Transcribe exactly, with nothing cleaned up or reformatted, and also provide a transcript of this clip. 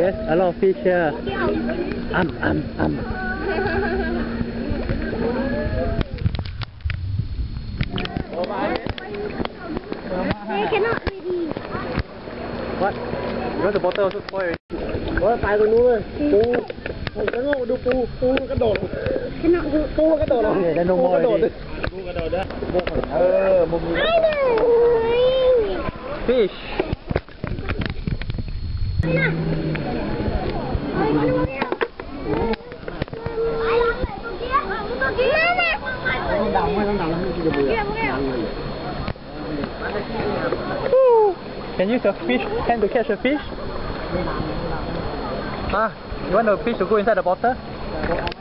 Yes, a lot of fish here. Um, um, um. They cannot really. What? You want the bottle also spoil already? โอ้ยตายตรงนู้นเลยปูผมจะโง่ดูปูปูมันกระโดด Cannot do. ปูมันกระโดดลง Yeah, then no ปู more กระโดด already. ปูกระโดดนะเออมุมนี้ I know. Fish. Can you use your fish hand to catch a fish? Ah, you want the fish to go inside the bottle?